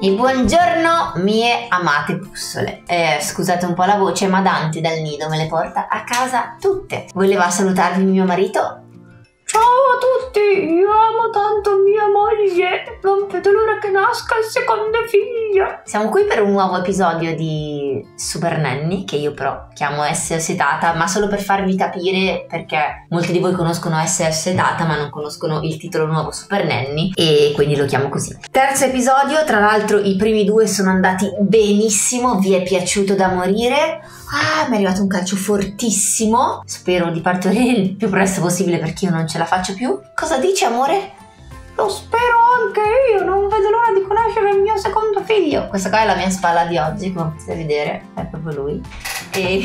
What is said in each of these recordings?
E buongiorno mie amate puzzole. Scusate un po' la voce, ma Dante dal nido me le porta a casa tutte. Voleva salutarvi mio marito? Ciao a tutti, io amo tanto mia moglie, non vedo l'ora che nasca il secondo figlio. Siamo qui per un nuovo episodio di Super Nanny, che io però chiamo SOS Tata, ma solo per farvi capire, perché molti di voi conoscono SOS Tata ma non conoscono il titolo nuovo Super Nanny, e quindi lo chiamo così. Terzo episodio, tra l'altro i primi due sono andati benissimo, vi è piaciuto da morire. Mi è arrivato un calcio fortissimo. Spero di partorire il più presto possibile perché io non ce la faccio più. Cosa dici, amore? Lo spero anche io, non vedo l'ora di conoscere il mio secondo figlio. Questa qua è la mia spalla di oggi, come potete vedere, è proprio lui. E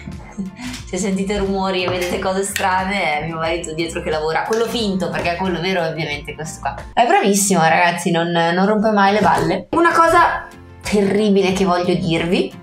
se sentite rumori e vedete cose strane è mio marito dietro che lavora. Quello finto, perché quello vero è ovviamente questo qua. È bravissimo, ragazzi, non rompe mai le balle. Una cosa terribile che voglio dirvi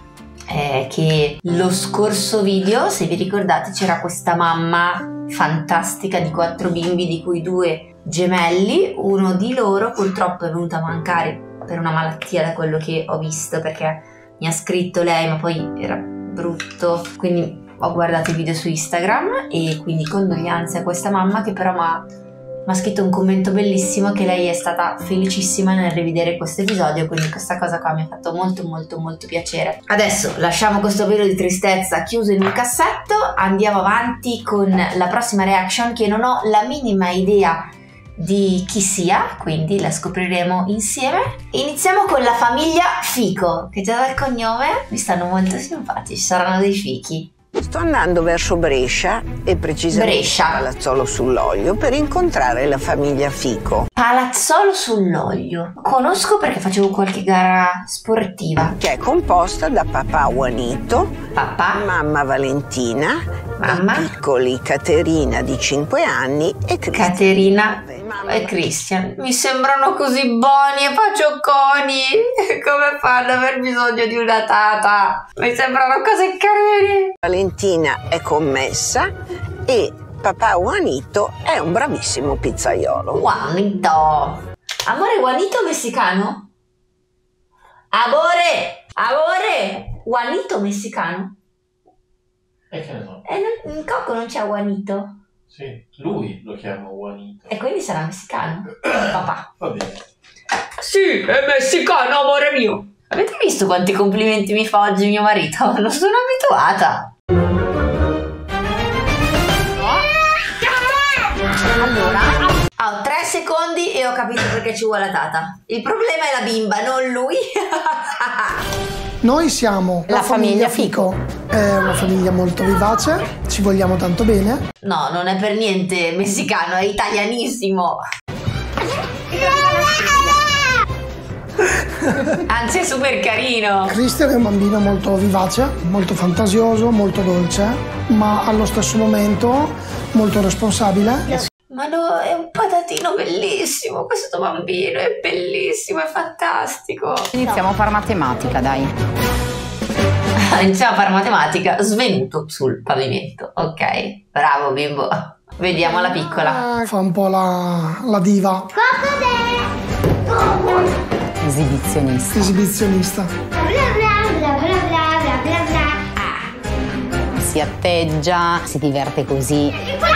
è che lo scorso video, se vi ricordate, c'era questa mamma fantastica di 4 bimbi, di cui 2 gemelli. Uno di loro purtroppo è venuto a mancare per una malattia, da quello che ho visto, perché mi ha scritto lei, ma poi era brutto, quindi ho guardato il video su Instagram e quindi condoglianze a questa mamma, che però mi ha scritto un commento bellissimo che lei è stata felicissima nel rivedere questo episodio, quindi questa cosa qua mi ha fatto molto piacere. Adesso lasciamo questo velo di tristezza chiuso in un cassetto, andiamo avanti con la prossima reaction, che non ho la minima idea di chi sia, quindi la scopriremo insieme. Iniziamo con la famiglia Fico, che già dal cognome mi stanno molto simpatici, saranno dei fichi. Sto andando verso Brescia e precisamente Palazzolo sull'Olio per incontrare la famiglia Fico. Palazzolo sull'Olio, conosco perché facevo qualche gara sportiva. Che è composta da papà Juanito, mamma Valentina, i piccoli Caterina di 5 anni e Cristian. Caterina e Christian mi sembrano così buoni e paciocconi. Come fanno ad aver bisogno di una tata? Mi sembrano così carini. Valentina è commessa e papà Juanito è un bravissimo pizzaiolo. Juanito. Amore, Juanito messicano? Amore, Juanito messicano? E che ne so. In Coco non c'è Juanito? Sì, lui lo chiama Juanito. E quindi sarà messicano? Papà. Va bene. Sì, è messicano, amore mio. Avete visto quanti complimenti mi fa oggi mio marito? Non sono abituata. Allora, ho 3 secondi e ho capito perché ci vuole la tata. Il problema è la bimba, non lui. Noi siamo la famiglia Fico. È una famiglia molto vivace, ci vogliamo tanto bene. No, non è per niente messicano, è italianissimo. Anzi, è super carino. Christian è un bambino molto vivace, molto fantasioso, molto dolce, ma allo stesso momento molto responsabile. Ma no, è un patatino bellissimo, questo bambino è bellissimo, è fantastico. Iniziamo a fare matematica, dai. Iniziamo a fare matematica, svenuto sul pavimento. Ok, bravo bimbo. Vediamo la piccola. Fa un po' la diva. Esibizionista. Esibizionista. Si atteggia, si diverte così.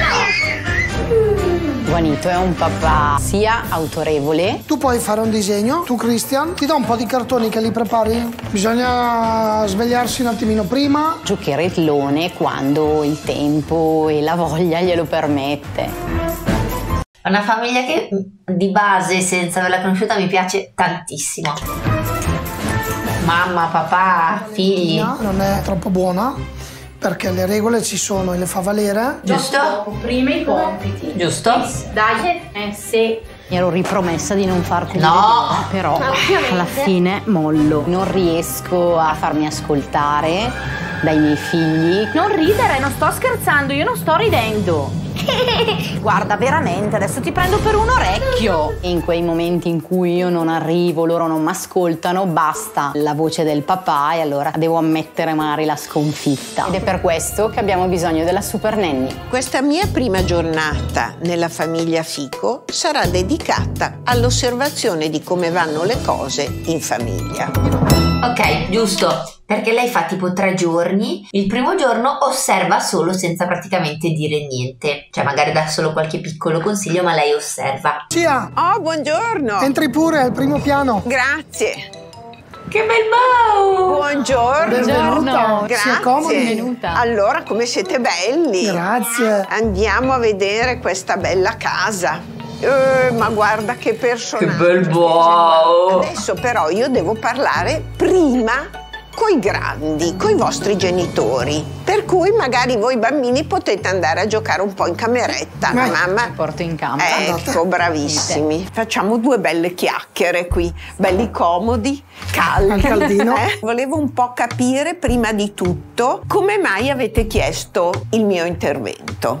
Juanito è un papà sia autorevole. Tu puoi fare un disegno, tu Christian, ti do un po' di cartoni che li prepari. Bisogna svegliarsi un attimino prima. Giocherellone quando il tempo e la voglia glielo permette. Una famiglia che di base, senza averla conosciuta, mi piace tantissimo. Mamma, papà, figli. Non è troppo buona, perché le regole ci sono e le fa valere. Giusto? Prima i compiti. Giusto? Dai, se. Mi ero ripromessa di non far così. No! Però alla fine mollo. Non riesco a farmi ascoltare dai miei figli. Non ridere, non sto scherzando, io non sto ridendo. Guarda, veramente, adesso ti prendo per un orecchio. In quei momenti in cui io non arrivo, loro non mi ascoltano, basta la voce del papà e allora devo ammettere magari la sconfitta. Ed è per questo che abbiamo bisogno della super nanny. Questa mia prima giornata nella famiglia Fico sarà dedicata all'osservazione di come vanno le cose in famiglia. Ok, giusto. Perché lei fa tipo 3 giorni, il primo giorno osserva solo senza praticamente dire niente, cioè magari dà solo qualche piccolo consiglio ma lei osserva. Cia! Oh, buongiorno! Entri pure al primo piano. Grazie! Che bel bow! Buongiorno! Benvenuta! Grazie! Sia comodi. Benvenuta. Allora, come siete belli! Grazie! Andiamo a vedere questa bella casa. Ma guarda che personaggio! Che bel bow! Adesso però io devo parlare prima coi grandi, coi vostri genitori. Per cui magari voi bambini potete andare a giocare un po' in cameretta. La mamma Ti porto in campo. Ecco, bravissimi. Facciamo 2 belle chiacchiere qui, belli comodi, caldi. Al caldino. Volevo un po' capire prima di tutto come mai avete chiesto il mio intervento.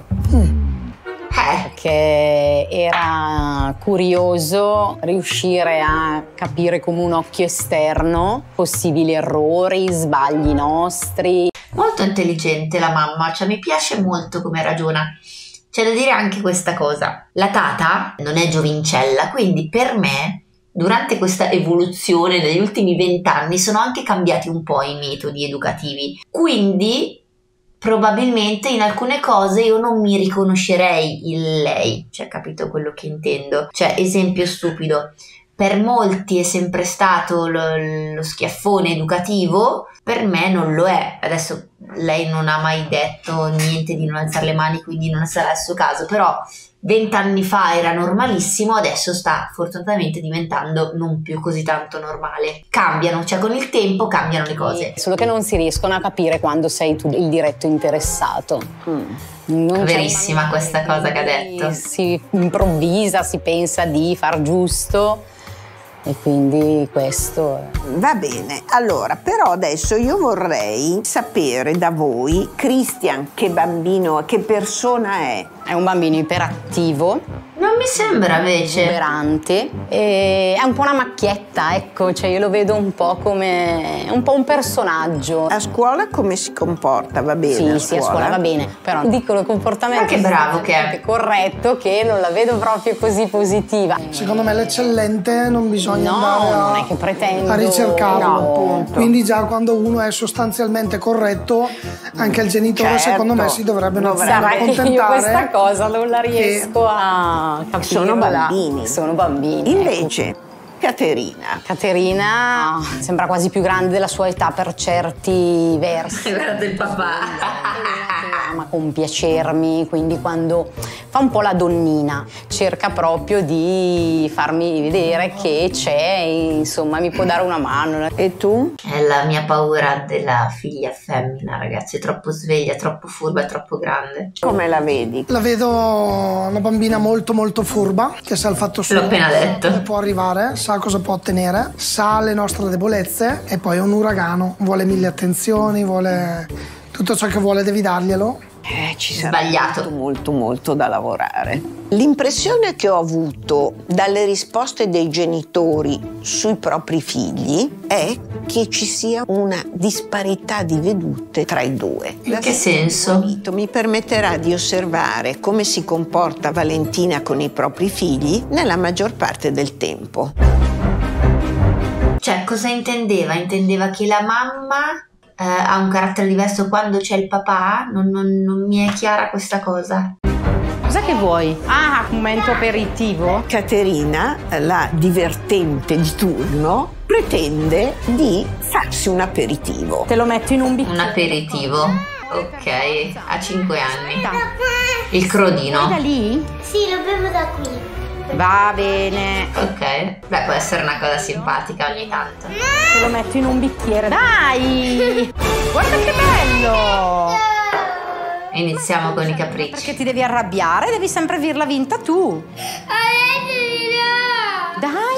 Perché era curioso riuscire a capire come un occhio esterno possibili errori, sbagli nostri. Molto intelligente la mamma, cioè mi piace molto come ragiona. C'è da dire anche questa cosa. La tata non è giovincella, quindi per me durante questa evoluzione negli ultimi 20 anni sono anche cambiati un po' i metodi educativi. Quindi probabilmente in alcune cose io non mi riconoscerei in lei, cioè capito quello che intendo? Cioè, esempio stupido, per molti è sempre stato lo schiaffone educativo, per me non lo è. Adesso lei non ha mai detto niente di non alzare le mani, quindi non sarà il suo caso, però 20 anni fa era normalissimo, adesso sta fortunatamente diventando non più così tanto normale. Cambiano, cioè con il tempo cambiano le cose. Solo che non si riescono a capire quando sei tu il diretto interessato. Non Verissima questa cosa che ha detto. Si improvvisa, si pensa di far giusto e quindi questo Va bene, allora però adesso io vorrei sapere da voi Christian che bambino, che persona è un bambino iperattivo, Non mi sembra invece. esuberante, e è un po' una macchietta, ecco, cioè io lo vedo un po' come un personaggio. a scuola come si comporta? Va bene? Sì, a scuola va bene, però dicono comportamento Ma che bravo che è. corretto, che non la vedo proprio così positiva. Secondo me l'eccellente non bisogna andare non è che pretendo a ricercarlo. no, appunto. Quindi già quando uno è sostanzialmente corretto, anche il genitore Certo. secondo me si dovrebbe un attimo Sarà che io accontentare. questa cosa non la riesco a capire. Sono bambini. Sono bambini. Invece Caterina Caterina sembra quasi più grande della sua età per certi versi. Guarda il papà. Ama compiacermi, quindi quando fa un po' la donnina cerca proprio di farmi vedere che c'è, insomma mi può dare una mano. e tu? È la mia paura della figlia femmina, ragazzi, è troppo sveglia, troppo furba, è troppo grande. Come la vedi? La vedo una bambina molto molto furba, che sa il fatto suo, L'ho appena detto. dove può arrivare, sa cosa può ottenere, sa le nostre debolezze e poi è un uragano, vuole 1000 attenzioni, vuole tutto ciò che vuole, devi darglielo. Ci sarà Sbagliato. molto da lavorare. L'impressione che ho avuto dalle risposte dei genitori sui propri figli è che ci sia una disparità di vedute tra i due. In che senso? Mi permetterà di osservare come si comporta Valentina con i propri figli nella maggior parte del tempo. Cioè, cosa intendeva? Intendeva che la mamma ha un carattere diverso quando c'è il papà? Non mi è chiara questa cosa. Cos'è che vuoi? Ah, un momento aperitivo? Caterina, la divertente di turno, pretende di farsi un aperitivo. Te lo metto in un Un bicchiere. aperitivo. Ok, a 5 anni. Il crodino. Da lì? Sì, lo bevo da qui. Va bene. Ok, beh, può essere una cosa simpatica ogni tanto. Te lo metto in un bicchiere. Dai! Guarda che bello! Iniziamo con i capricci. Perché ti devi arrabbiare? Devi sempre averla vinta tu. Dai!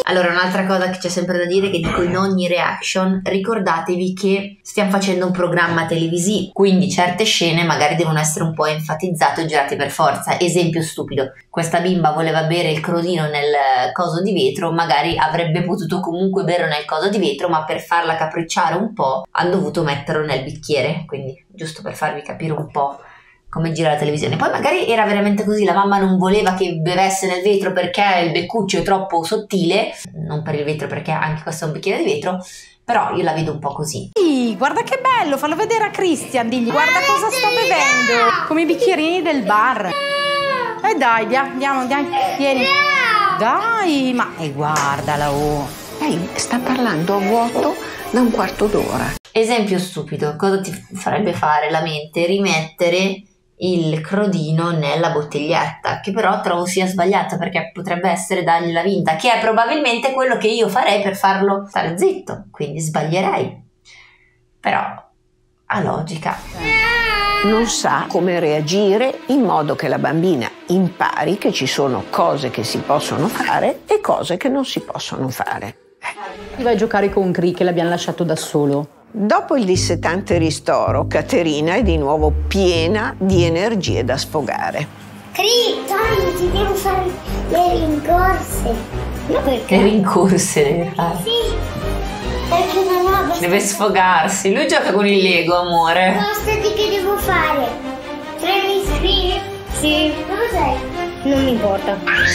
Allora, un'altra cosa che c'è sempre da dire, che dico in ogni reaction, ricordatevi che stiamo facendo un programma televisivo, quindi certe scene magari devono essere un po' enfatizzate o girate per forza. Esempio stupido, questa bimba voleva bere il crodino nel coso di vetro, magari avrebbe potuto comunque berlo nel coso di vetro, ma per farla capricciare un po' hanno dovuto metterlo nel bicchiere, quindi giusto per farvi capire un po' come gira la televisione. Poi magari era veramente così, la mamma non voleva che bevesse nel vetro perché il beccuccio è troppo sottile, non per il vetro perché anche questo è un bicchiere di vetro, però io la vedo un po' così. Guarda che bello, fallo vedere a Christian, digli guarda cosa sto bevendo, come i bicchierini del bar. Dai, andiamo, vieni. Dai, ma guardala, oh. Lei sta parlando a vuoto da un quarto d'ora. Esempio stupido, cosa ti farebbe fare la mente? Rimettere il crodino nella bottiglietta, che però trovo sia sbagliato perché potrebbe essere dargli la vinta, che è probabilmente quello che io farei per farlo stare zitto, quindi sbaglierei, però ha logica. Non sa come reagire in modo che la bambina impari che ci sono cose che si possono fare e cose che non si possono fare. Vai a giocare con Cri che l'abbiamo lasciato da solo. Dopo il dissetante ristoro, Caterina è di nuovo piena di energie da sfogare. Cri, dai, ti devo fare le rincorse. Ma perché? Le rincorse deve fare. Sì, perché non ho abbastanza. Deve sfogarsi, lui gioca con il Lego, amore. Spostati che devo fare. Premi screen? Sì. Dove sei? Non mi importa.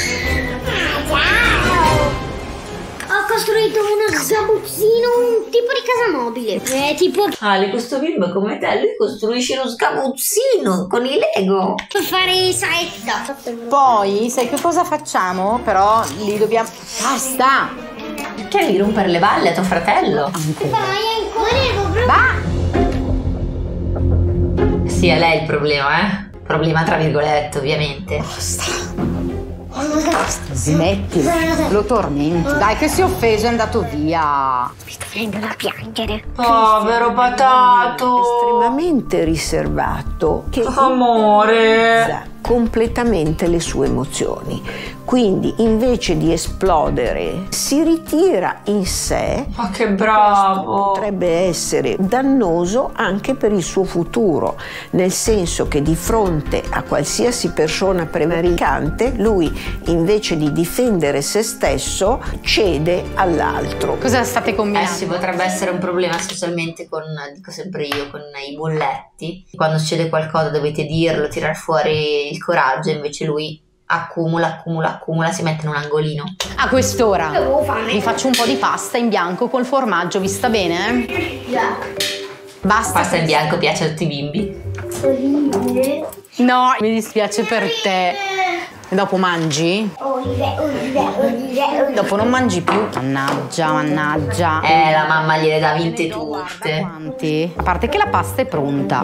Ciao! Ho costruito uno sgabuzzino, un tipo di casa mobile. Tipo Ale, questo bimbo come te, lui costruisce uno sgabuzzino con i Lego. per fare saetta. Poi, sai che cosa facciamo? Però lì dobbiamo... Basta! Che devi rompere le balle a tuo fratello? Volevo proprio. Sì, è lei il problema, Problema tra virgolette, ovviamente. Smetti, lo tormenti. Dai che si è offeso, è andato via. Mi sto venendo da piangere. Povero patato. Estremamente riservato che Amore. utilizza completamente le sue emozioni. Quindi invece di esplodere si ritira in sé. Ma che bravo. Potrebbe essere dannoso anche per il suo futuro, nel senso che di fronte a qualsiasi persona prevaricante lui invece di difendere se stesso cede all'altro. Cosa state combinando? Sì, potrebbe essere un problema specialmente con, dico sempre io, con i bolletti. Quando succede qualcosa dovete dirlo, tirar fuori il coraggio, invece lui accumula, si mette in un angolino. A quest'ora Avevo fame. vi faccio un po' di pasta in bianco col formaggio, vi sta bene? Già. Basta. Pasta in bianco piace a tutti i bimbi. Olive. No, mi dispiace per te. E dopo mangi? Olive. Dopo non mangi più. Mannaggia. La mamma gliele dà vinte Guarda tutte. quanti. A parte che la pasta è pronta.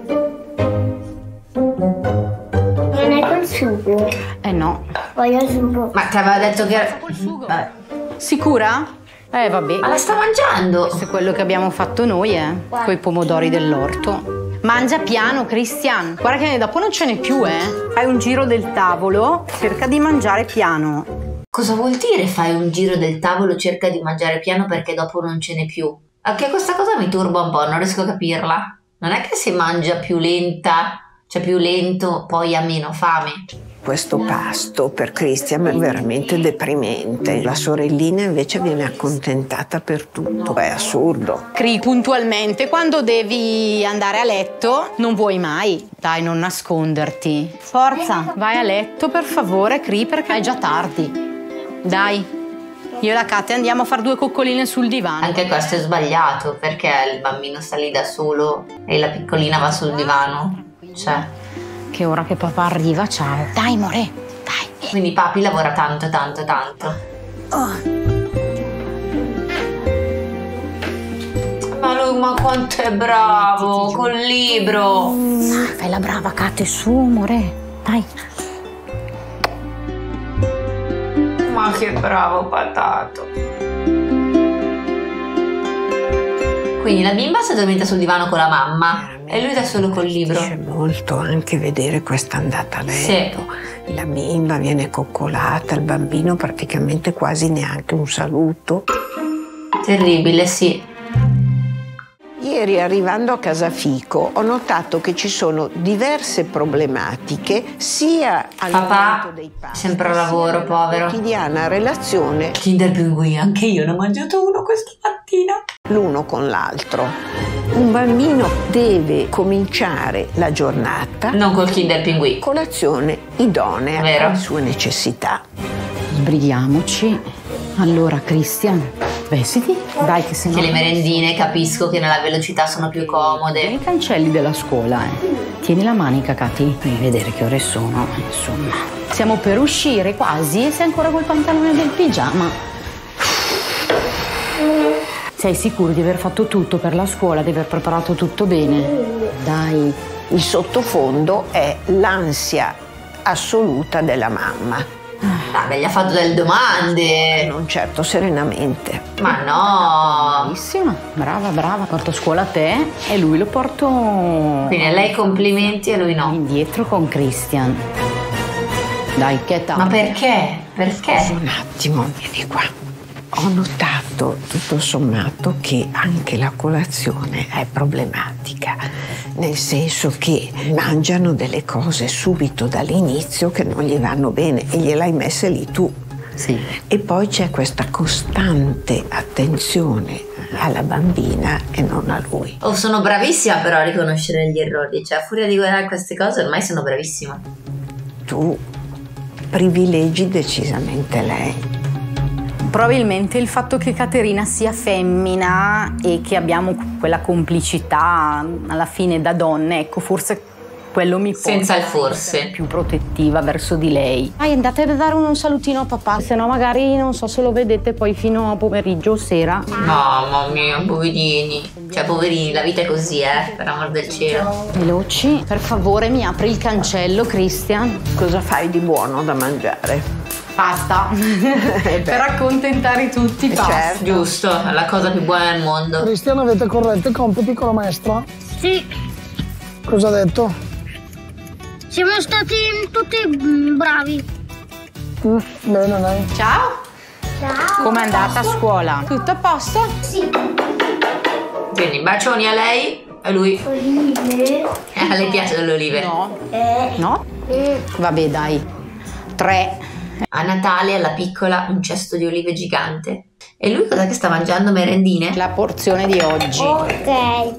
Non è col sugo. No. Voglio il sugo. Ma ti aveva detto che era... Col sugo. Vabbè. Sicura? Vabbè. Ma la sta mangiando. Questo è quello che abbiamo fatto noi, coi pomodori dell'orto. Mangia piano, Christian. Guarda che dopo non ce n'è più, Fai un giro del tavolo, cerca di mangiare piano. Cosa vuol dire fai un giro del tavolo, cerca di mangiare piano perché dopo non ce n'è più? Anche questa cosa mi turba un po', non riesco a capirla. Non è che se mangia più lenta, cioè più lento, poi ha meno fame. Questo pasto per Christian è veramente deprimente. La sorellina invece viene accontentata per tutto. È assurdo. Cri puntualmente, quando devi andare a letto, non vuoi mai. Dai, non nasconderti. Forza, vai a letto per favore, Cri, perché è già tardi. Dai, io e la Kate andiamo a fare 2 coccoline sul divano. Anche questo è sbagliato, perché il bambino sta lì da solo e la piccolina va sul divano. Cioè... Che ora che papà arriva, ciao. Dai, more, dai. Quindi papi lavora tanto. Ma quanto è bravo, col libro. Fai la brava, Kate, su, more. Dai. Ma che bravo patato. Quindi la bimba si addormenta sul divano con la mamma e lui da solo col libro. C'è molto anche vedere questa andata a letto. Sì. La bimba viene coccolata, il bambino praticamente quasi neanche un saluto. Terribile, sì. Ieri, arrivando a Casafico, ho notato che ci sono diverse problematiche sia al momento dei pasti, sempre al lavoro, sia povero. quotidiana relazione Kinder Pinguì, anche io ne ho mangiato uno questa mattina. l'uno con l'altro. Un bambino deve cominciare la giornata Non col Kinder Pinguì. con l'azione idonea Vero. alle sue necessità. Sbrighiamoci. Allora, Christian, vestiti. Dai che se no... Che le merendine capisco che nella velocità sono più comode. I cancelli della scuola, Tieni la manica, Katy. Devi vedere che ore sono, insomma. Siamo per uscire quasi e sei ancora col pantalone del pigiama. Sei sicuro di aver fatto tutto per la scuola, di aver preparato tutto bene? Dai. Il sottofondo è l'ansia assoluta della mamma. Vabbè, gli ha fatto delle domande. Non certo serenamente. Ma no. Bravissima, brava, porto a scuola a te e lui lo porto Quindi a lei complimenti e a lui no. indietro con Christian. Dai, che è tardi. Ma perché? Perché? Un attimo, vieni qua. Ho notato tutto sommato che anche la colazione è problematica, nel senso che mangiano delle cose subito dall'inizio che non gli vanno bene e gliele hai messe lì tu. Sì. E poi c'è questa costante attenzione alla bambina e non a lui. Oh, sono bravissima però a riconoscere gli errori. Cioè, a furia di guardare queste cose ormai sono bravissima. Tu privilegi decisamente lei. Probabilmente il fatto che Caterina sia femmina e che abbiamo quella complicità alla fine da donne, ecco, forse quello mi porta Senza il a forse. essere più protettiva verso di lei. Andate a dare un salutino a papà, se no magari non so se lo vedete poi fino a pomeriggio o sera. Mamma mia, poverini. Cioè, poverini, la vita è così, per amor del cielo. Veloci, per favore mi apri il cancello, Christian. Cosa fai di buono da mangiare? Pasta. Per accontentare tutti, pasta. Certo. Giusto, è la cosa più buona del mondo. Cristiano, avete corretto i compiti con la maestra? Sì, Cosa ha detto? siamo stati tutti bravi. Bene, dai. Ciao. Ciao. Com'è andata a scuola? Tutto a posto? Sì. Quindi bacioni a lei e lui. Olive. A lei piace delle olive. No. No? Vabbè, dai. 3. A Natale alla piccola un cesto di olive gigante. E lui cosa che sta mangiando? Merendine? La porzione di oggi. Ok.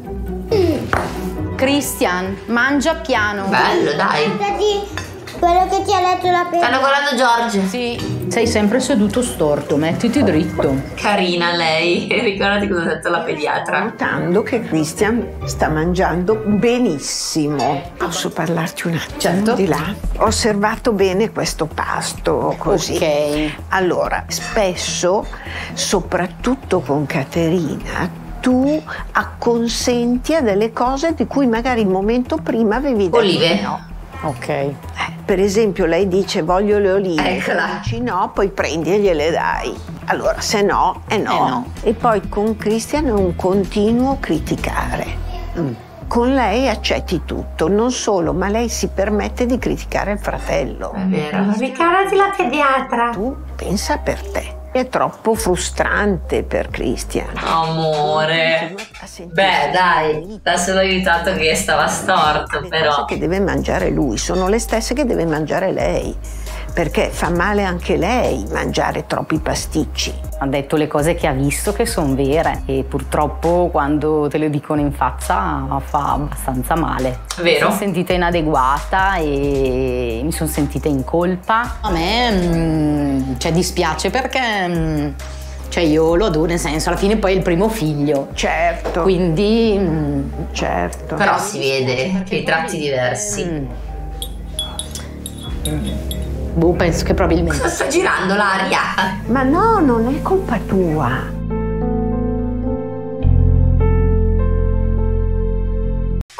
Christian, mangia piano. Bello, dai. Guardati quello che ti ha letto la Stanno guardando Giorgio. Sì. Sei sempre seduto storto, mettiti dritto. Carina lei. Ricordati cosa ha detto la pediatra. Notando che Christian sta mangiando benissimo. Posso parlarti un attimo Certo. di là? Ho osservato bene questo pasto così. Ok. Allora, spesso, soprattutto con Caterina, tu acconsenti a delle cose di cui magari il momento prima avevi detto Olive? no. Ok. Per esempio lei dice voglio le olive, Eccola. dici no, poi prendi e gliele dai. Allora se no è no. no. E poi con Christian è un continuo criticare. Con lei accetti tutto, non solo, ma lei si permette di criticare il fratello. È vero. Ricordati la pediatra. Tu pensa per te. È troppo frustrante per Christian. Amore. Beh, dai, l'ha solo aiutato che stava storto, Le però. cose che deve mangiare lui sono le stesse che deve mangiare lei, perché fa male anche lei mangiare troppi pasticci. Ha detto le cose che ha visto che sono vere e purtroppo quando te le dicono in faccia fa abbastanza male. Vero. Mi sono sentita inadeguata e mi sono sentita in colpa. A me dispiace perché io lo adoro, nel senso alla fine poi è il primo figlio. Certo, Quindi certo. Però si vede che i tratti diversi. penso che probabilmente Sta girando l'aria. Ma no, non è colpa tua.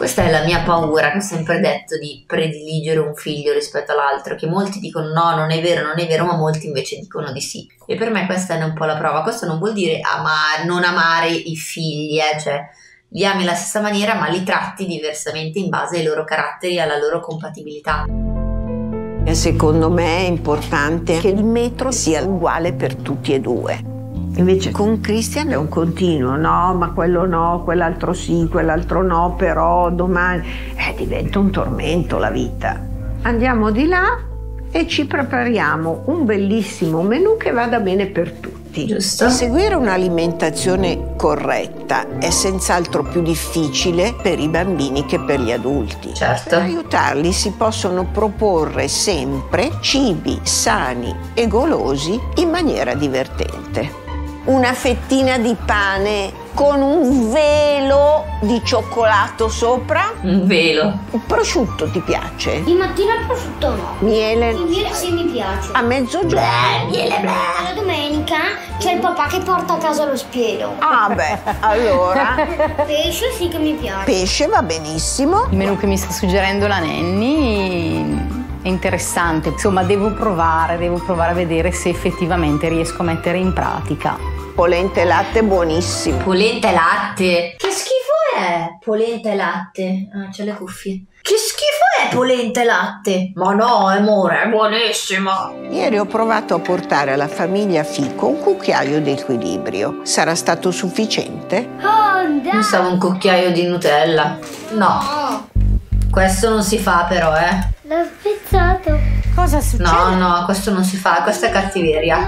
Questa è la mia paura, che ho sempre detto, di prediligere un figlio rispetto all'altro, che molti dicono no, non è vero, ma molti invece dicono di sì. E per me questa è un po' la prova. Questo non vuol dire non amare i figli, cioè li ami alla stessa maniera, ma li tratti diversamente in base ai loro caratteri e alla loro compatibilità. E secondo me è importante che il metro sia uguale per tutti e due. Invece con Christian è un continuo, no, ma quello no, quell'altro sì, quell'altro no, però domani diventa un tormento la vita. Andiamo di là e ci prepariamo un bellissimo menù che vada bene per tutti. Giusto. Seguire un'alimentazione corretta è senz'altro più difficile per i bambini che per gli adulti. Certo. Per aiutarli si possono proporre sempre cibi sani e golosi in maniera divertente. Una fettina di pane con un velo di cioccolato sopra. Un velo. Il prosciutto ti piace? Di mattina il prosciutto no. Miele? Il miele sì mi piace. A mezzogiorno? Miele, La domenica c'è il papà che porta a casa lo spiedo. Ah beh, allora Pesce sì che mi piace. pesce va benissimo. Il menù che mi sta suggerendo la Nanny è interessante. Insomma, devo provare a vedere se effettivamente riesco a mettere in pratica. Polenta e latte buonissimo. Polenta e latte. Che schifo è polenta e latte? Ah, c'ho le cuffie. Che schifo è polenta e latte? Ma no, amore, è buonissima. Ieri ho provato a portare alla famiglia Fico un cucchiaio di equilibrio. Sarà stato sufficiente? Honda. Pensavo un cucchiaio di Nutella. No. Questo non si fa però, L'ho spezzato. Cosa succede? No, questo non si fa, questa è cattiveria.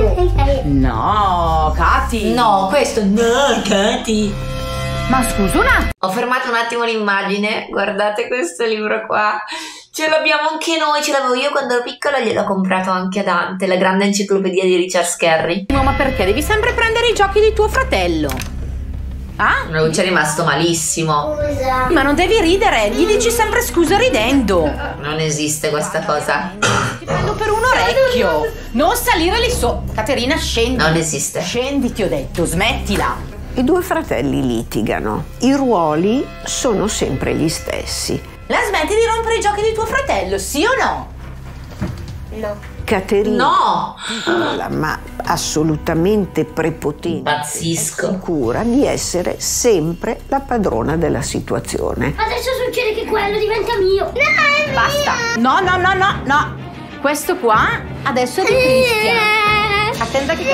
No, Katy. No, questo no, Katy. Ma scusa un attimo. Ho fermato un attimo l'immagine, guardate questo libro qua. Ce l'abbiamo anche noi, ce l'avevo io quando ero piccola, gliel'ho comprato anche a Dante, la grande enciclopedia di Richard Scarry. Ma perché devi sempre prendere i giochi di tuo fratello? Ah? Non ci è rimasto malissimo. Scusa. Ma non devi ridere, gli dici sempre scusa ridendo. Non esiste questa cosa. Ti prendo per un orecchio. Non salire lì su. Caterina, scendi. Non esiste. Scendi, ti ho detto, smettila. I due fratelli litigano. I ruoli sono sempre gli stessi. La smetti di rompere i giochi di tuo fratello, sì o no? No. Caterina, No! piccola, ma assolutamente prepotente, Pazzisco. sicura di essere sempre la padrona della situazione. Adesso succede che quello diventa mio. No, Basta. No. Questo qua adesso è di Christian. Attenta che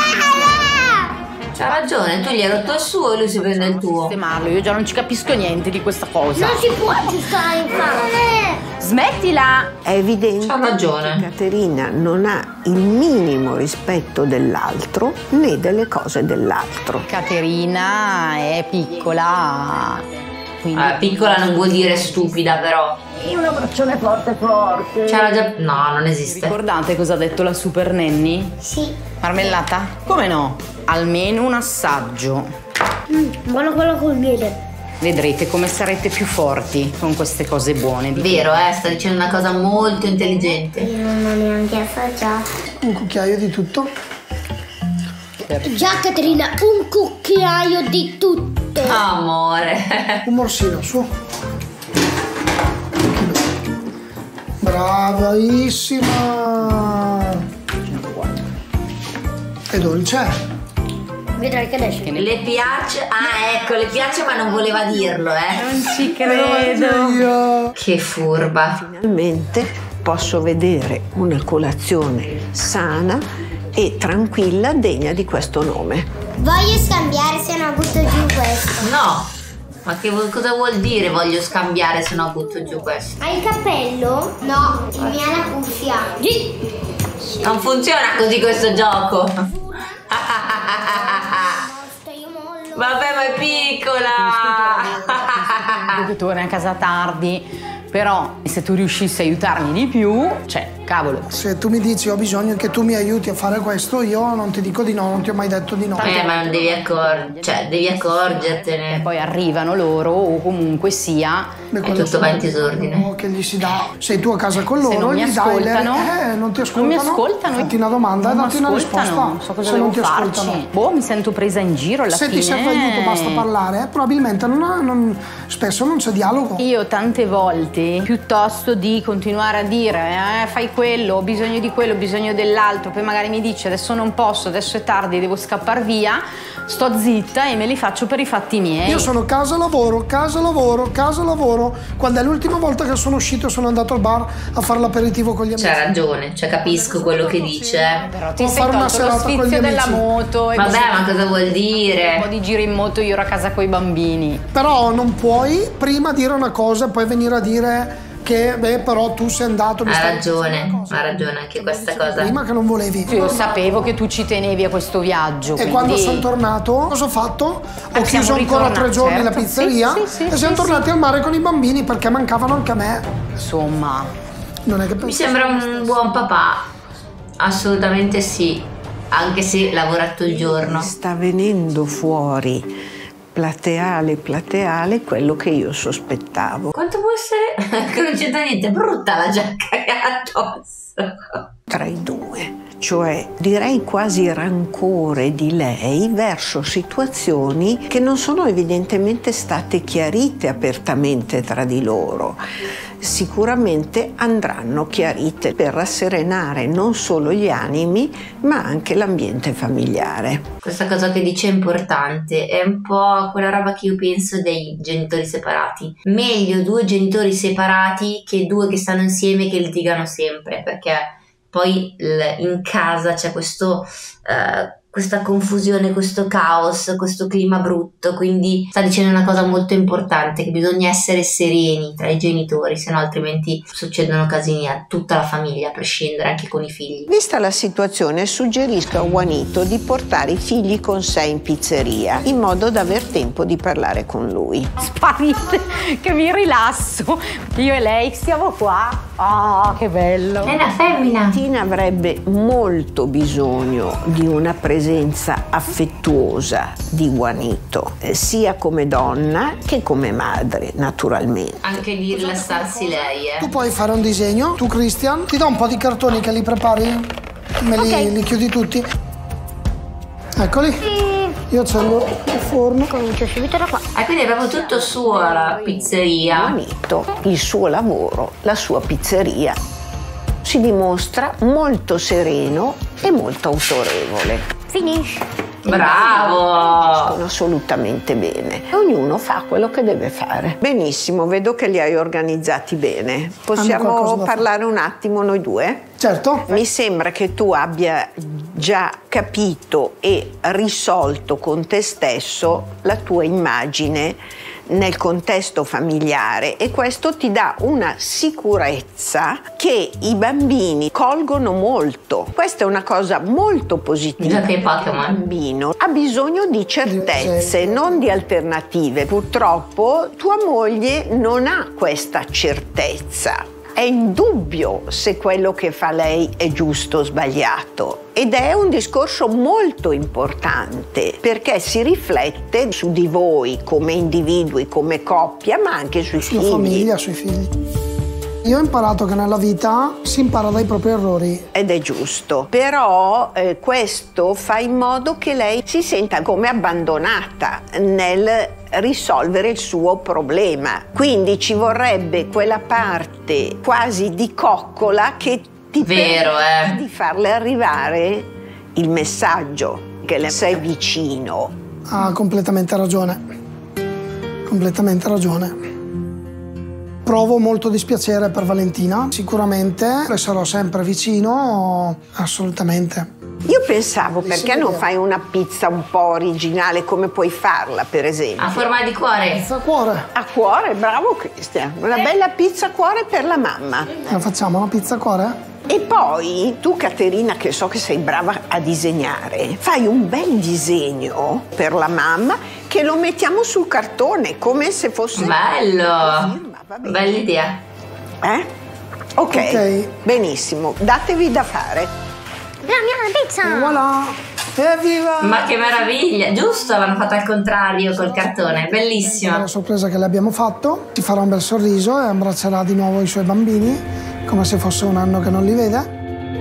C'ha ragione, tu gli hai rotto il suo e lui si prende il tuo. sistemarlo, io già non ci capisco niente di questa cosa. Non si può aggiustare in faccia. Smettila. È evidente C'ha ragione. che Caterina non ha il minimo rispetto dell'altro né delle cose dell'altro. Caterina è piccola, quindi Piccola non vuol dire stupida, però. Un abbraccione forte. C'era già. No, non esiste. ricordate cosa ha detto la Super Nanny? Sì. Marmellata? Come no? Almeno un assaggio. Buono quello col miele. Vedrete come sarete più forti con queste cose buone. Vero, sta dicendo una cosa molto intelligente. Io non ho neanche assaggiato. Un cucchiaio di tutto. Già Caterina, un cucchiaio di tutto. Amore. Un morsino, su. Bravissima. È dolce. Vedrai che adesso. Le piace. Ah, ecco, le piace, ma non voleva dirlo, Non ci Io. Che furba. Finalmente posso vedere una colazione sana e tranquilla degna di questo nome. Voglio scambiare se no butto giù questo. No. Ma cosa vuol dire voglio scambiare se no butto giù questo? Hai il cappello? No, il mio ha la cuffia. Non funziona così questo gioco. Io mollo. Vabbè, ma è piccola. che torni a casa tardi, però se tu riuscissi a aiutarmi di più, cioè Cavolo. Se tu mi dici ho bisogno che tu mi aiuti a fare questo, io non ti dico di no, non ti ho mai detto di no. Ma non devi devi accorgertene. E poi arrivano loro o comunque sia. Beh, È tutto va in disordine. Che gli si dà. Sei tu a casa con loro, Se non mi gli dai ascoltano, non ti ascoltano. non mi ascoltano. Fatti una domanda e datti una risposta. Non so cosa se devo non ti farci. ascoltano. Boh, mi sento presa in giro alla Se fine. ti serve aiuto, basta parlare. Probabilmente spesso non c'è dialogo. Io tante volte, piuttosto di continuare a dire fai quello, ho bisogno di quello, ho bisogno dell'altro, poi magari mi dice adesso non posso, adesso è tardi, devo scappare via, sto zitta e me li faccio per i fatti miei. Io sono casa lavoro, casa lavoro, casa lavoro. Quando è l'ultima volta che sono uscito e sono andato al bar a fare l'aperitivo con gli amici? C'ha ragione, capisco quello che dice. Però ti O sei fare una tolto lo serata con gli sfizio della amici. moto e Vabbè, così. ma cosa vuol dire? Un po' di giri in moto, io ero a casa coi bambini. Però non puoi prima dire una cosa e poi venire a dire che però tu sei andato. Ha ragione anche questa cosa. Prima che non volevi. Io sapevo che tu ci tenevi a questo viaggio. E quindi... quando sono tornato, cosa ho fatto? Ho siamo chiuso ancora 3 ritornati, giorni certo. la pizzeria Sì, e siamo tornati al mare con i bambini perché mancavano anche a me. Insomma, Non è che Mi sembra un buon papà. Assolutamente sì. Anche se lavora tutto il giorno. Sta venendo fuori plateale quello che io sospettavo. Quanto può essere? Che non c'entra niente, brutta la giacca che ha addosso. Tra i due, cioè direi quasi rancore di lei verso situazioni che non sono evidentemente state chiarite apertamente tra di loro. Sicuramente andranno chiarite per rasserenare non solo gli animi ma anche l'ambiente familiare. Questa cosa che dice è importante, è un po' quella roba che io penso dei genitori separati. Meglio 2 genitori separati che 2 che stanno insieme che litigano sempre, perché poi in casa c'è questa confusione, questo caos, questo clima brutto, quindi sta dicendo una cosa molto importante, che bisogna essere sereni tra i genitori, se no altrimenti succedono casini a tutta la famiglia, a prescindere, anche con i figli. Vista la situazione, suggerisco a Juanito di portare i figli con sé in pizzeria, in modo da aver tempo di parlare con lui. sparite, che mi rilasso. Io e lei siamo qua. Ah, che bello. È una femmina. Tina avrebbe molto bisogno di una presenza affettuosa di Juanito, sia come donna che come madre, naturalmente. Anche di rilassarsi lei, Tu puoi fare un disegno, tu Christian, ti do un po' di cartoni che li prepari? Li chiudi tutti? Eccoli. Io accendo il forno. Comincio subito da qua. Quindi è proprio tutto suo la pizzeria. Juanito, il suo lavoro, la sua pizzeria, si dimostra molto sereno e molto autorevole. Finish. Bravo! Sono assolutamente bene. Ognuno fa quello che deve fare. Benissimo, vedo che li hai organizzati bene. qualcosa Possiamo da parlare un attimo noi due? Certo. Mi sembra che tu abbia già capito e risolto con te stesso la tua immagine nel contesto familiare, e questo ti dà una sicurezza che i bambini colgono molto. Questa è una cosa molto positiva. Già che Pokémon. Il bambino ha bisogno di certezze, non di alternative. Purtroppo tua moglie non ha questa certezza. È indubbio se quello che fa lei è giusto o sbagliato, ed è un discorso molto importante perché si riflette su di voi come individui, come coppia, ma anche sui Sulla figli. famiglia, sui figli. Io ho imparato che nella vita si impara dai propri errori. Ed è giusto, però questo fa in modo che lei si senta come abbandonata nel risolvere il suo problema. Quindi ci vorrebbe quella parte quasi di coccola che ti permette di farle arrivare il messaggio che le sei vicino. Ha completamente ragione. Completamente ragione. Provo molto dispiacere per Valentina, sicuramente le sarò sempre vicino, assolutamente. Io pensavo, perché non fai una pizza un po' originale come puoi farla, per esempio? A forma di cuore. Pizza a cuore. A cuore, bravo Cristian. Una bella pizza a cuore per la mamma. La facciamo una pizza a cuore? E poi tu, Caterina, che so che sei brava a disegnare, fai un bel disegno per la mamma che lo mettiamo sul cartone come se fosse Bello. una firma, va bene? Bella idea. Ok, benissimo, datevi da fare. La mia pizza! E voilà! Evviva! Ma che meraviglia! Giusto, l'hanno fatto al contrario col cartone, bellissimo. La sorpresa che le abbiamo fatto, ti farà un bel sorriso e abbraccerà di nuovo i suoi bambini, come se fosse un anno che non li vede.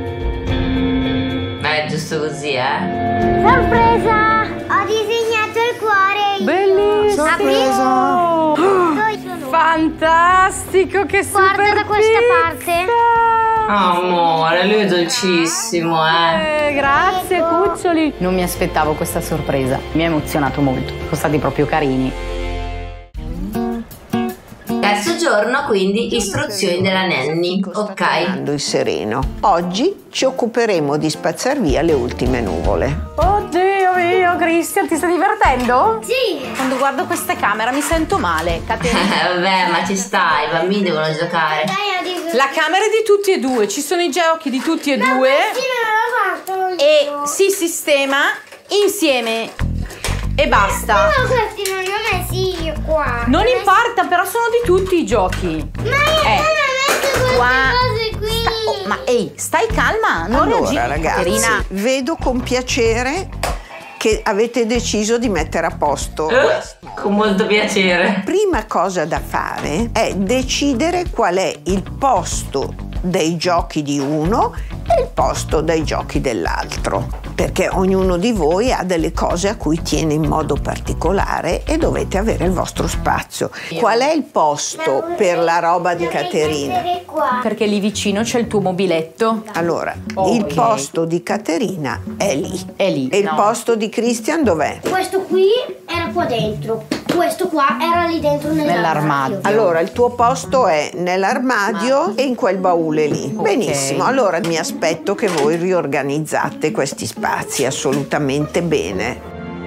È giusto così, eh? Sorpresa! Ho disegnato il cuore! Bellissimo! Sorpresa! Fantastico, che super Guarda da questa parte! Oh, amore, lui è dolcissimo, eh? Grazie cuccioli. Non mi aspettavo questa sorpresa, mi ha emozionato molto, sono stati proprio carini. Terzo giorno, quindi, istruzioni della nanny. Ok. Fernando il sereno. Oggi ci occuperemo di spazzar via le ultime nuvole. Oddio mio, Christian, ti stai divertendo? Sì! Quando guardo queste camere mi sento male, Caterina. Vabbè, ma ci sta, i bambini devono giocare. La camera è di tutti e due, ci sono i giochi di tutti e due e si sistema insieme e basta. Ma questi non li ho messi io qua. Non importa, però sono di tutti i giochi. Ma io non ho messo queste qua. cose qui. Ma ehi, stai calma, non Allora, reagire, ragazzi, Caterina. vedo con piacere che avete deciso di mettere a posto. Con molto piacere. Prima cosa da fare è decidere qual è il posto dei giochi di uno e il posto dei giochi dell'altro, perché ognuno di voi ha delle cose a cui tiene in modo particolare e dovete avere il vostro spazio. Qual è il posto per la roba di Caterina? Qua. Perché lì vicino c'è il tuo mobiletto. Allora, Ok. il posto di Caterina è lì. È lì. E il no. posto di Christian dov'è? Questo qui era qua dentro. Questo qua era lì dentro Nell'armadio. Allora, il tuo posto è nell'armadio e in quel baule lì. Ok. Benissimo, allora mi aspetto che voi riorganizzate questi spazi assolutamente bene.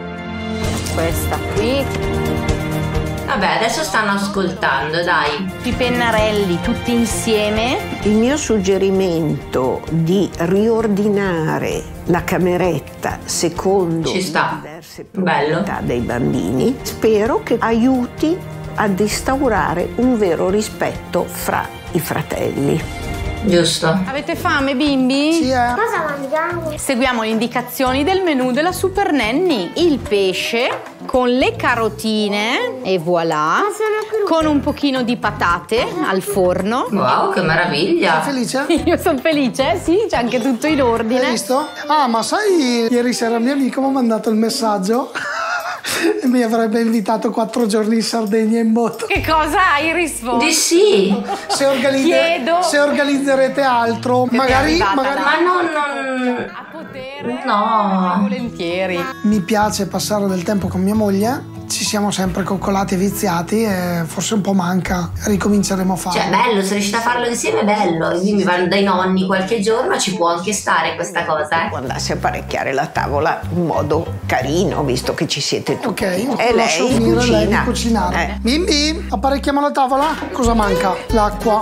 Questa qui. Vabbè, adesso stanno ascoltando, dai. I pennarelli tutti insieme. Il mio suggerimento di riordinare la cameretta secondo Ci sta. le diverse Bello. priorità dei bambini, spero che aiuti ad instaurare un vero rispetto fra i fratelli. Giusto. Avete fame, bimbi? Sì, Cosa mangiamo? Seguiamo le indicazioni del menù della Super Nanny. Il pesce con le carotine e voilà, con un pochino di patate al forno. Wow, che meraviglia. sei felice? Io sono felice, sì, c'è anche tutto in Hai ordine. visto? Ah, ma sai, ieri sera il mio amico mi ha mandato il messaggio e mi avrebbe invitato 4 giorni in Sardegna in moto. Che cosa hai risposto? Di sì. Chiedo. Se organizzerete altro, magari, arrivata magari Ma non... A potere? No. Volentieri. mi piace passare del tempo con mia moglie. Ci siamo sempre coccolati e viziati e forse un po' manca. Ricominceremo a farlo. Cioè, bello, se riuscite a farlo insieme è bello. I bimbi vanno dai nonni qualche giorno, ci può anche stare questa cosa, eh. Può andarsi a apparecchiare la tavola in modo carino, visto che ci siete tutti. Ok, E lascio lei finire lei di cucina. cucinare. Bimbi, apparecchiamo la tavola? Cosa manca? L'acqua.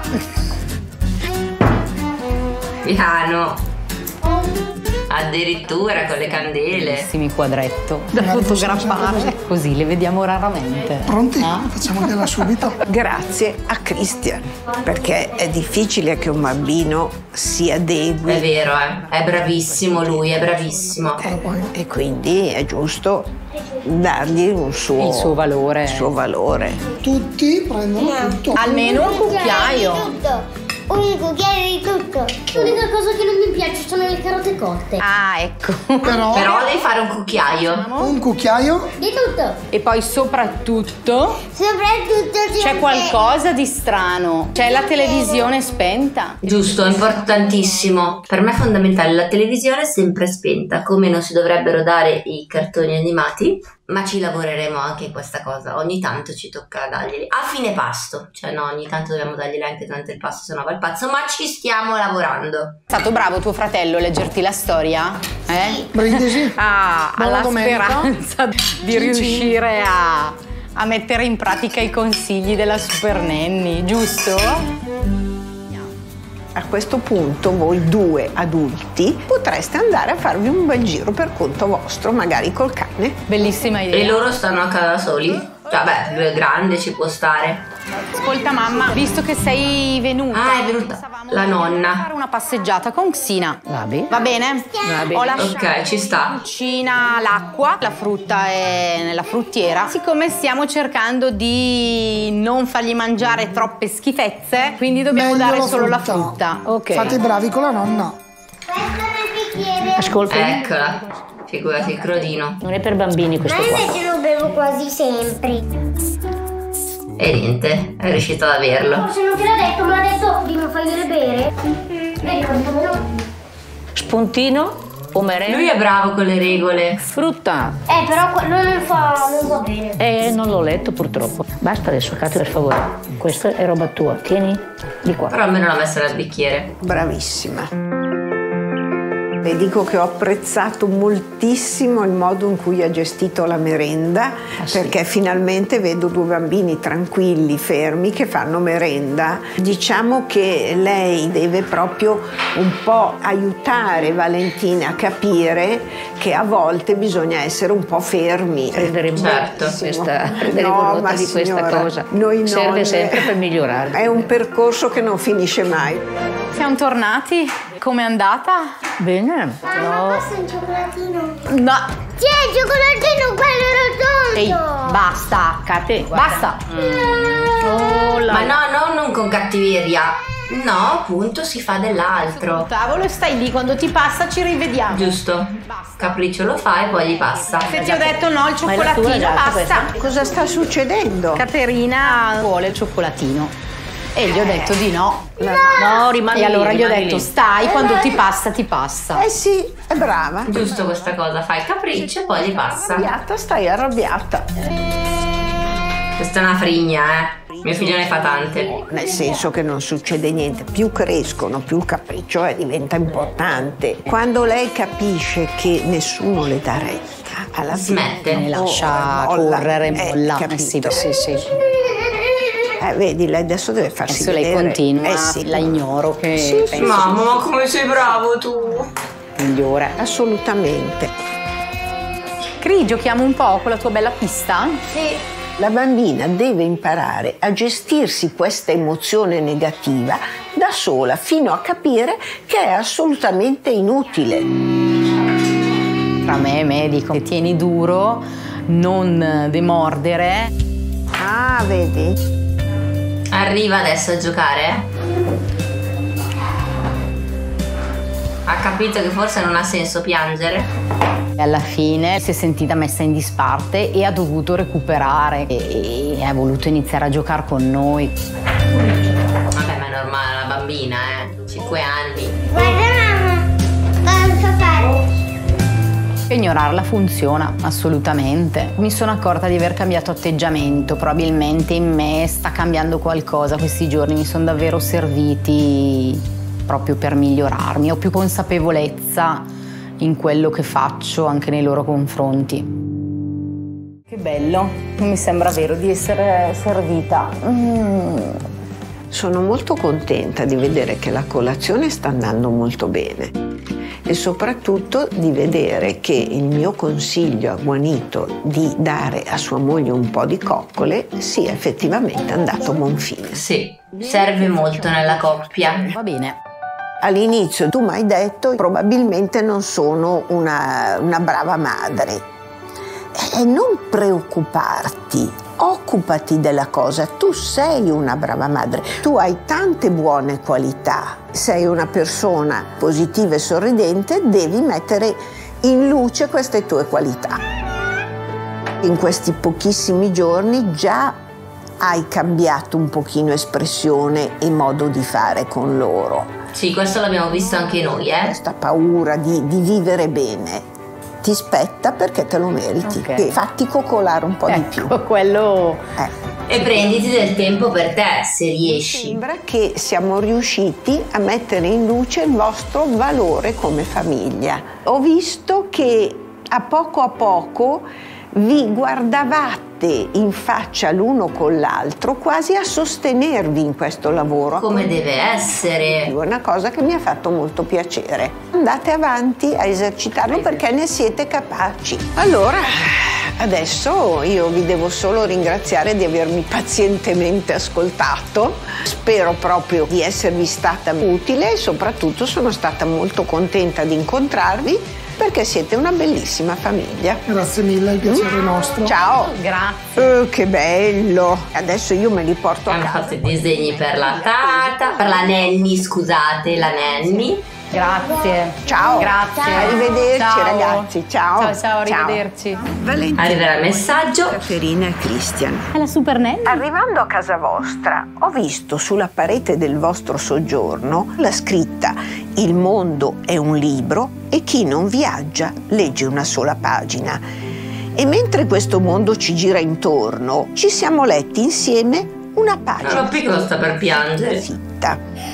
Piano. Addirittura con le candele. Bellissimi quadretto da Magari fotografare, così le vediamo raramente. Pronti? Facciamogliela subito. Grazie a Christian, perché è difficile che un bambino si adegui. È vero, eh. È bravissimo lui, è bravissimo. E quindi è giusto dargli un suo, Il suo valore. il suo valore. Tutti prendono tutto. Almeno un cucchiaio. Un cucchiaio di tutto. L'unica cosa che non mi piace sono le carote cotte. Ah, ecco. Però devi fare un cucchiaio. un cucchiaio. Di tutto. E poi soprattutto Soprattutto c'è qualcosa di strano. C'è la televisione spenta. Giusto, importantissimo. Per me è fondamentale, la televisione è sempre spenta, come non si dovrebbero dare i cartoni animati, ma ci lavoreremo anche in questa cosa. Ogni tanto ci tocca darglieli. A fine pasto, cioè no, ogni tanto dobbiamo darglieli anche durante il pasto, sennò va il pazzo, ma ci stiamo lavorando. È stato bravo tuo fratello a leggerti la storia? Brindisi. Ah, Buona alla domenica. speranza di riuscire a mettere in pratica i consigli della Super Nanny, giusto? A questo punto voi due adulti potreste andare a farvi un bel giro per conto vostro, magari col cane. Bellissima idea. E loro stanno a casa da soli? Vabbè, lui è grande, ci può stare. Ascolta mamma, visto che sei venuta, Ah, è venuta la nonna. fare una passeggiata con Xina. Va bene. Va bene? Va bene. Ho lasciato Ok, ci sta. in cucina l'acqua, la frutta è nella fruttiera. Siccome stiamo cercando di non fargli mangiare troppe schifezze, quindi dobbiamo Meglio dare la solo la frutta. frutta. Ok. Fate i bravi con la nonna. Questo nel bicchiere. Ascolta, Eccola. Figurati il crodino. non è per bambini Ma questo qua. invece lo bevo quasi sempre. E niente, è riuscito ad averlo. Se non te l'ha detto, me l'ha detto di non fargliele bere. Vedi quanto me lo... Spuntino o merenda? Lui è bravo con le regole. Frutta. Però quello non va bene. Non l'ho letto purtroppo. Basta adesso, Katia, per favore. Questa è roba tua. Tieni di qua. Però almeno l'ha messa nel bicchiere. Bravissima. Le dico che ho apprezzato moltissimo il modo in cui ha gestito la merenda, perché finalmente vedo due bambini tranquilli, fermi, che fanno merenda. Diciamo che lei deve proprio un po' aiutare Valentina a capire che a volte bisogna essere un po' fermi. Prenderemo Certo, prenderemo nota ma di questa signora, cosa. noi Serve nonne- sempre per migliorare. È un percorso che non finisce mai. Siamo tornati? Com'è andata? Bene. Mamma, questo è un cioccolatino. No. C'è il cioccolatino, quello Ehi, rotondo. basta. Katia, Basta. Oh, Ma no, non con cattiveria. No, appunto, si fa dell'altro. Sul tavolo e stai lì, quando ti passa ci rivediamo. Giusto. Capriccio lo fa e poi gli passa. Se ti ho detto no, il Ma è la tua cioccolatino, già, basta. questa? Cosa sta succedendo? Caterina vuole il cioccolatino. E gli ho detto di no. No, rimani E allora lì, gli ho rimani detto lì. stai, quando ti passa, ti passa. Eh sì, è brava. Giusto questa cosa, fai il capriccio e poi gli passa. Arrabbiata, stai arrabbiata. Questa è una frigna, Mio figlio ne fa tante. Nel senso che non succede niente. Più crescono, più il capriccio diventa importante. Quando lei capisce che nessuno le dà retta, alla fine Smette. Ne lascia molla. correre, molla. Capito? Sì. Vedi, lei adesso deve farsi Adesso lei vedere. continua, Sì. la ignoro che Sì, sì. penso Mamma, ma come sei bravo tu? migliore. Assolutamente. Cri, giochiamo un po' con la tua bella pista? Sì. La bambina deve imparare a gestirsi questa emozione negativa da sola, fino a capire che è assolutamente inutile. Tra me e me dico, tieni duro, non demordere. Ah, vedi? Arriva adesso a giocare? Ha capito che forse non ha senso piangere? E alla fine si è sentita messa in disparte e ha dovuto recuperare e ha voluto iniziare a giocare con noi. Vabbè, ma è normale, una bambina, 5 anni. Guarda mamma, cosa so fare? Ignorarla funziona, assolutamente. Mi sono accorta di aver cambiato atteggiamento, probabilmente in me sta cambiando qualcosa questi giorni, mi sono davvero serviti proprio per migliorarmi, ho più consapevolezza in quello che faccio anche nei loro confronti. Che bello, mi sembra vero di essere servita. Sono molto contenta di vedere che la colazione sta andando molto bene e soprattutto di vedere che il mio consiglio a Juanito di dare a sua moglie un po' di coccole sia effettivamente andato a buon fine. Sì, serve molto nella coppia. Va bene. All'inizio tu mi hai detto probabilmente non sono una brava madre e non preoccuparti, occupati della cosa, tu sei una brava madre, tu hai tante buone qualità, sei una persona positiva e sorridente, devi mettere in luce queste tue qualità. In questi pochissimi giorni già hai cambiato un pochino espressione e modo di fare con loro. Sì, questo l'abbiamo visto anche noi, Questa paura di vivere bene ti spetta perché te lo meriti. Ok. E fatti coccolare un po' di più. Quello E prenditi del tempo per te, se riesci. Sembra che siamo riusciti a mettere in luce il vostro valore come famiglia. Ho visto che a poco vi guardavate in faccia l'uno con l'altro, quasi a sostenervi in questo lavoro. Come deve essere. È una cosa che mi ha fatto molto piacere. Andate avanti a esercitarlo perché ne siete capaci. Allora, Adesso io vi devo solo ringraziare di avermi pazientemente ascoltato. Spero proprio di esservi stata utile e soprattutto sono stata molto contenta di incontrarvi perché siete una bellissima famiglia. Grazie mille, il piacere nostro. Ciao. Grazie. Che bello. Adesso io me li porto a Hanno casa. fatto i disegni per la tata, per la nanny, scusate, la nanny. Grazie. Ciao. Grazie. Arrivederci Ciao. ragazzi. Ciao. Ciao, arrivederci. Valentina, Arriverà il messaggio. Caterina e Christian. È la super nanny? Arrivando a casa vostra ho visto sulla parete del vostro soggiorno la scritta "Il mondo è un libro e chi non viaggia legge una sola pagina". E mentre questo mondo ci gira intorno, ci siamo letti insieme una pagina Ma piccolo sta per piangere. fitta.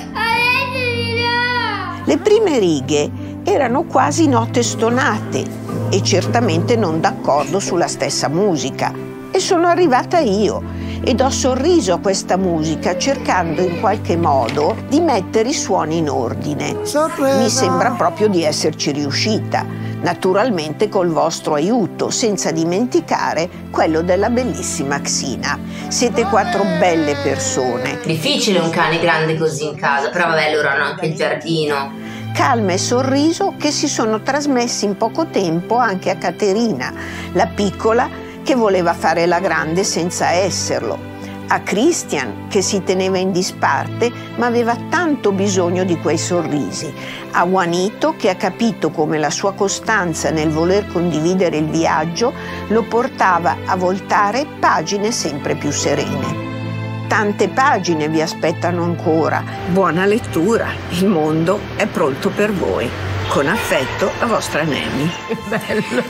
Le prime righe erano quasi note stonate e certamente non d'accordo sulla stessa musica. E sono arrivata io ed ho sorriso a questa musica cercando in qualche modo di mettere i suoni in ordine. Sorpresa! Mi sembra proprio di esserci riuscita, naturalmente col vostro aiuto, senza dimenticare quello della bellissima Xina. Siete 4 belle persone. Difficile un cane grande così in casa, però vabbè, loro hanno anche il giardino. Calma e sorriso che si sono trasmessi in poco tempo anche a Caterina, la piccola che voleva fare la grande senza esserlo, a Christian che si teneva in disparte ma aveva tanto bisogno di quei sorrisi, a Juanito che ha capito come la sua costanza nel voler condividere il viaggio lo portava a voltare pagine sempre più serene. Tante pagine vi aspettano ancora. Buona lettura, il mondo è pronto per voi. Con affetto, la vostra Nanny. Che bello.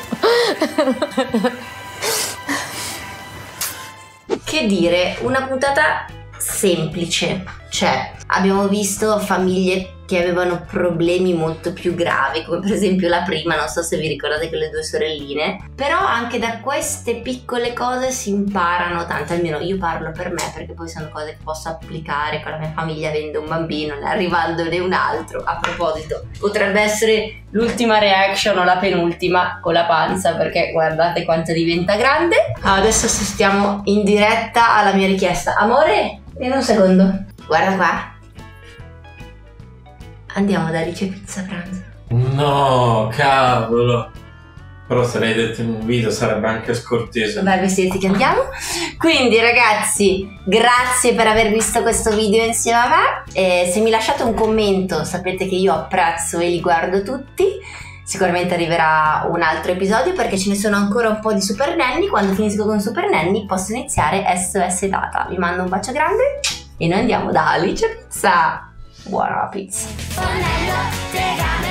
Che dire, una puntata semplice. Cioè, abbiamo visto famiglie che avevano problemi molto più gravi, come per esempio la prima, non so se vi ricordate, con le 2 sorelline. Però anche da queste piccole cose si imparano tante, almeno io parlo per me, perché poi sono cose che posso applicare con la mia famiglia avendo un bambino, arrivandone un altro. A proposito, potrebbe essere l'ultima reaction o la penultima con la panza, perché guardate quanto diventa grande. Adesso stiamo in diretta alla mia richiesta. Amore, vieni un secondo. Guarda qua. Andiamo da Alice Pizza a pranzo. No, cavolo. Però se l'hai detto in un video sarebbe anche scortese. Vai, vestiti che andiamo. Quindi ragazzi, grazie per aver visto questo video insieme a me. Se mi lasciate un commento sapete che io apprezzo e li guardo tutti. Sicuramente arriverà un altro episodio perché ce ne sono ancora un po' di Super Nanny. Quando finisco con Super Nanny posso iniziare SOS Data. Vi mando un bacio grande e noi andiamo da Alice Pizza. Buona la pizza.